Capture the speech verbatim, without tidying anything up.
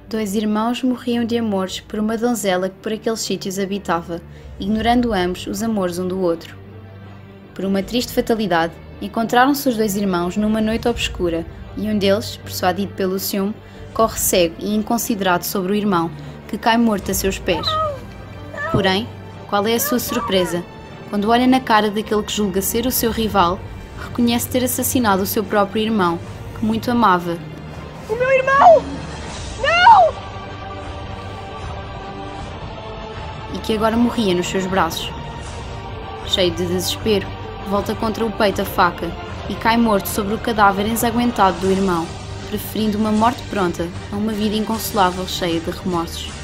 Dois irmãos morriam de amores por uma donzela que por aqueles sítios habitava, ignorando ambos os amores um do outro. Por uma triste fatalidade, encontraram-se os dois irmãos numa noite obscura e um deles, persuadido pelo ciúme, corre cego e inconsiderado sobre o irmão, que cai morto a seus pés. Porém, qual é a sua surpresa, quando olha na cara daquele que julga ser o seu rival, reconhece ter assassinado o seu próprio irmão, que muito amava. O meu irmão! Não! E que agora morria nos seus braços. Cheio de desespero, volta contra o peito a faca e cai morto sobre o cadáver ensanguentado do irmão, preferindo uma morte pronta a uma vida inconsolável cheia de remorsos.